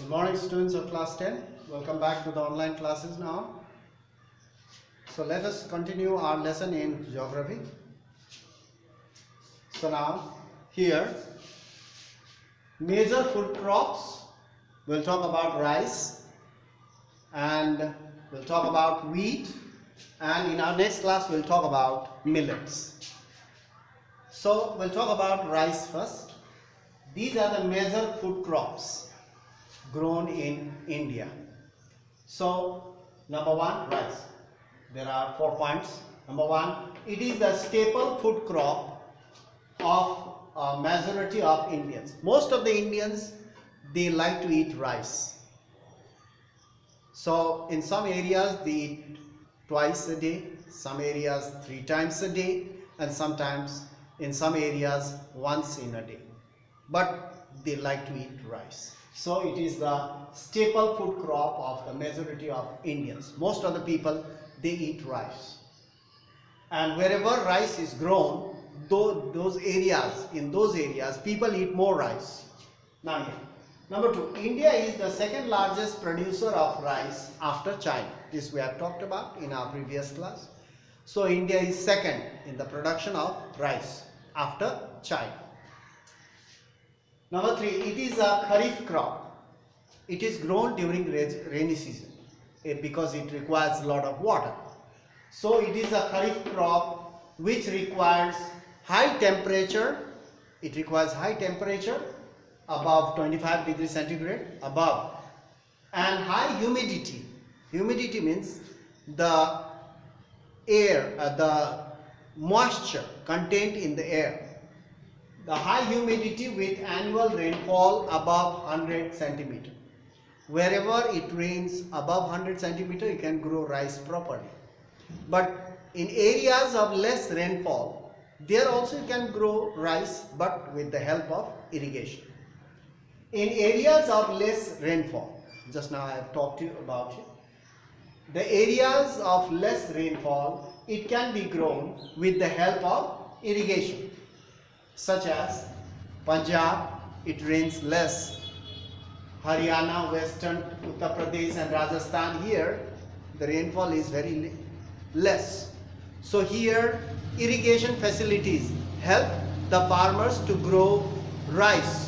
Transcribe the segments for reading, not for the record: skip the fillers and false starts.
Good morning, students of class 10. Welcome back to the online classes now. So let us continue our lesson in geography. So now here, major food crops. We'll talk about rice and we'll talk about wheat, and in our next class we'll talk about millets. So we'll talk about rice first. These are the major food crops grown in India. So number one, rice. There are 4 points. Number one, it is the staple food crop of a majority of Indians. Most of the Indians, they like to eat rice. So in some areas they eat twice a day, some areas 3 times a day, and sometimes in some areas once in a day. But they like to eat rice. So it is the staple food crop of the majority of Indians. Most of the people, they eat rice. And wherever rice is grown, in those areas, people eat more rice. Now here. Number 2, India is the second largest producer of rice after China. This we have talked about in our previous class. So India is second in the production of rice after China. Number 3, it is a kharif crop. It is grown during rainy season because it requires a lot of water. So it is a kharif crop which requires high temperature. It requires high temperature above 25 degrees centigrade above, and high humidity. Humidity means the air, the moisture contained in the air. The high humidity with annual rainfall above 100 centimeter. Wherever it rains above 100 centimeter, you can grow rice properly. But in areas of less rainfall, there also you can grow rice, but with the help of irrigation. In areas of less rainfall, just now I have talked to you about it. The areas of less rainfall, it can be grown with the help of irrigation. Such as Punjab, it rains less. Haryana, Western Uttar Pradesh and Rajasthan, here the rainfall is very less. So here irrigation facilities help the farmers to grow rice,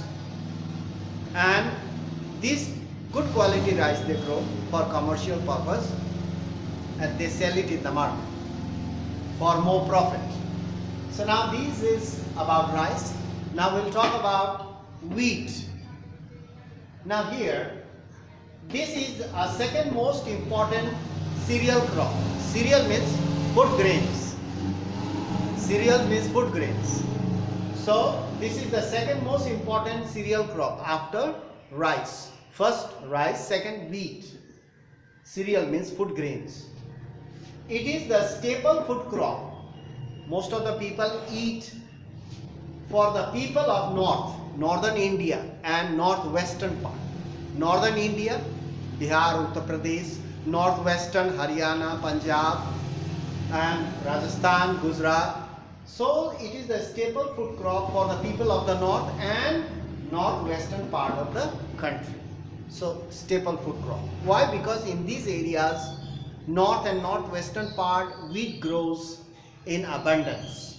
and this good quality rice they grow for commercial purpose and they sell it in the market for more profit. So now this is about rice. Now we'll talk about wheat. Now here, this is a second most important cereal crop. Cereal means food grains. Cereal means food grains. So this is the second most important cereal crop after rice. First rice, second wheat. Cereal means food grains. It is the staple food crop. Most of the people eat. For the people of northern India and northwestern part. Northern India, Bihar, Uttar Pradesh, northwestern Haryana, Punjab and Rajasthan, Gujarat. So it is the staple food crop for the people of the north and northwestern part of the country. So staple food crop. Why? Because in these areas, north and northwestern part, wheat grows in abundance.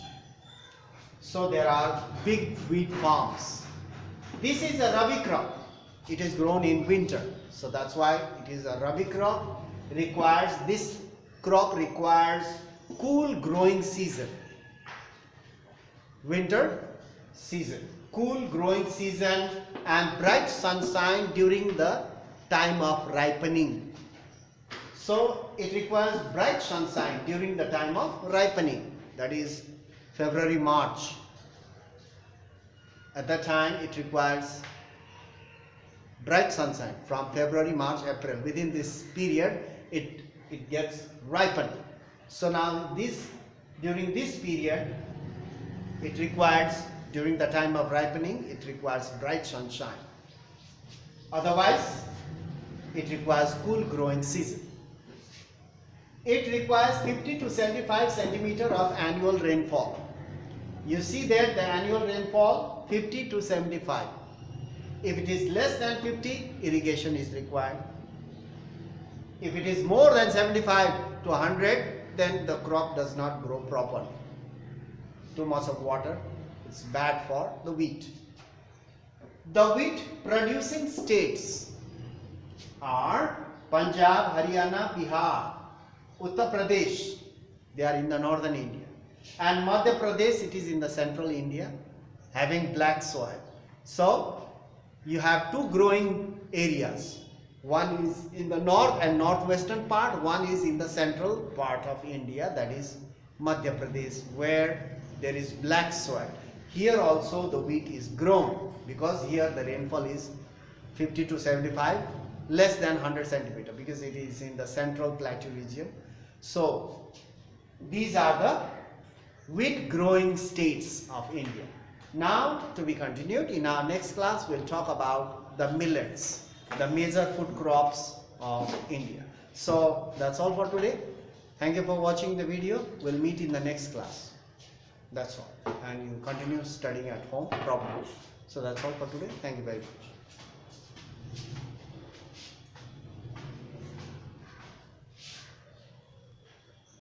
So there are big wheat farms. This is a rabi crop. It is grown in winter. So that's why it is a rabi crop. This crop requires cool growing season. Winter season. Cool growing season and bright sunshine during the time of ripening. So it requires bright sunshine during the time of ripening. That is February, March. At that time it requires bright sunshine from February, March, April. Within this period it gets ripened. So now during this period it requires, during the time of ripening, it requires bright sunshine. Otherwise it requires cool growing season. It requires 50 to 75 centimeter of annual rainfall. You see there the annual rainfall 50 to 75. If it is less than 50, irrigation is required. If it is more than 75 to 100, then the crop does not grow properly. Too much of water, it's bad for the wheat. The wheat producing states are Punjab, Haryana, Bihar, Uttar Pradesh, they are in the northern India, and Madhya Pradesh, it is in the central India, having black soil. So you have two growing areas. One is in the north and northwestern part, one is in the central part of India, that is Madhya Pradesh, where there is black soil. Here also the wheat is grown, because here the rainfall is 50 to 75, less than 100 centimeter, because it is in the central plateau region. So these are the wheat growing states of India. Now to be continued. In our next class we'll talk about the millets, the major food crops of India. So that's all for today. Thank you for watching the video. We'll meet in the next class. That's all, and you continue studying at home properly. So that's all for today. Thank you very much.